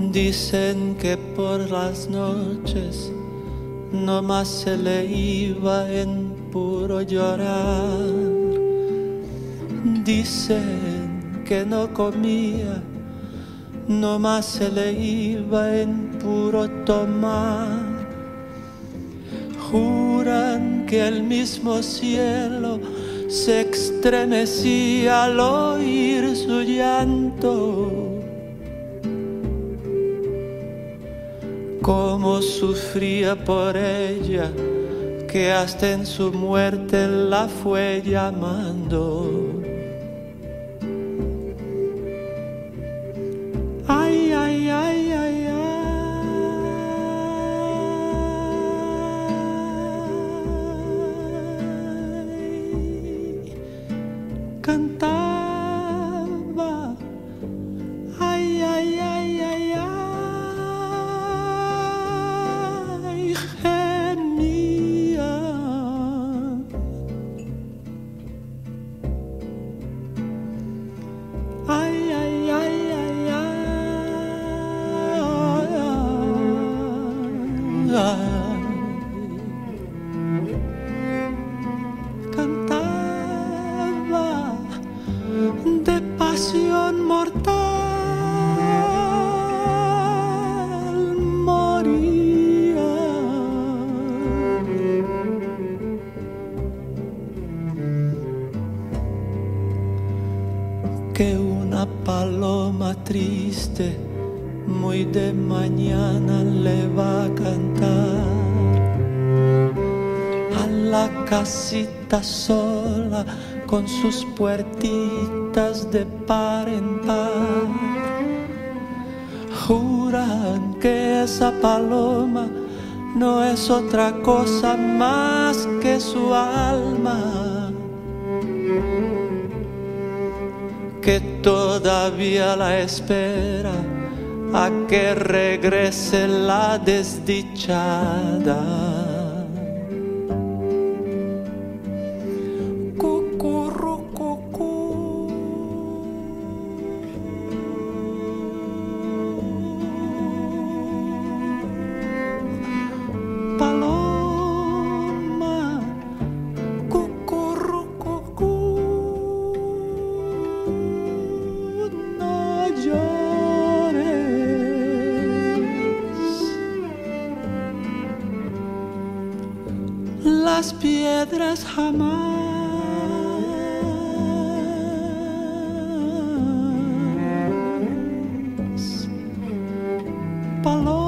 Dicen que por las noches nomás se le iba en puro llorar. Dicen que no comía, nomás se le iba en puro tomar. Juran que el mismo cielo se estremecía al oír su llanto. Cómo sufría por ella, que hasta en su muerte la fue llamando. Ay, ay, ay, ay, ay. Cantaba. Ay, ay, ay, ay, ay. Gemía. Ay, ay, ay, ay, ay. Cantaba de pasión mortal, moría. Que una paloma triste muy de mañana le va a cantar a la casita sola con sus puertitas de par en par. Juran que esa paloma no es otra cosa más que su alma, que todavía la espera a que regrese la desdichada. Paloma, cucurrucucú, no llores. Las piedras jamás paloma.